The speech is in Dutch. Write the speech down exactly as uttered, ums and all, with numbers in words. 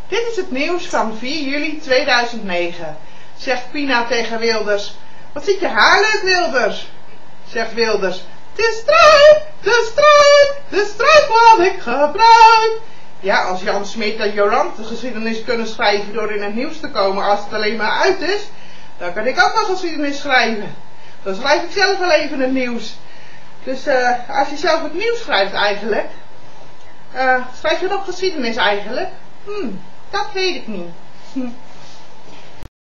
Dit is het nieuws van vier juli tweeduizend negen. Zegt Pina tegen Wilders. Wat zit je haar leuk, Wilders? Zegt Wilders. De struik, de struik, de struik wat ik gebruik. Ja, als Jan Smit en Jolant de geschiedenis kunnen schrijven door in het nieuws te komen als het alleen maar uit is, dan kan ik ook nog geschiedenis schrijven. Dan schrijf ik zelf wel even het nieuws. Dus uh, als je zelf het nieuws schrijft eigenlijk, uh, schrijf je nog geschiedenis eigenlijk? Hm, dat weet ik niet. Hm.